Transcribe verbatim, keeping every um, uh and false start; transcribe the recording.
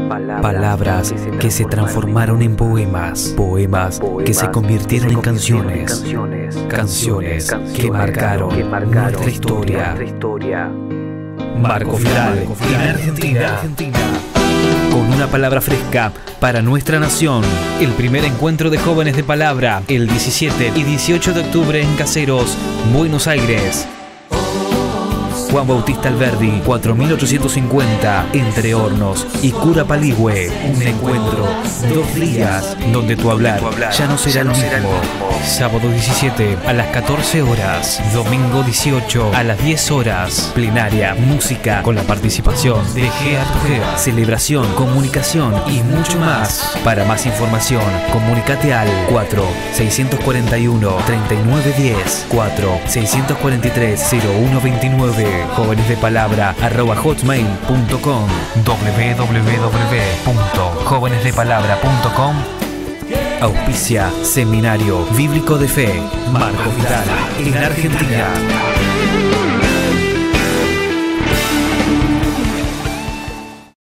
Palabras que se transformaron en poemas, poemas que se convirtieron en canciones, canciones que marcaron nuestra historia. Marco Vidal, en Argentina. Con una palabra fresca para nuestra nación. El primer encuentro de jóvenes de palabra, el diecisiete y dieciocho de octubre en Caseros, Buenos Aires. Juan Bautista Alberdi, cuatro mil ochocientos cincuenta, Entre Hornos y Cura Paligüe. Un encuentro, dos días, donde tu hablar ya no será el mismo. Sábado diecisiete a las catorce horas, domingo dieciocho a las diez horas. Plenaria, música con la participación de G A G, celebración, comunicación y mucho más. Para más información, comunícate al cuatro seiscientos cuarenta y uno treinta y nueve diez, cuatro seiscientos cuarenta y tres cero uno veintinueve. Jóvenes de Palabra arroba hotmail punto com, w w w punto jóvenes de palabra punto com. Auspicia Seminario Bíblico de Fe Marco Vidal en Argentina.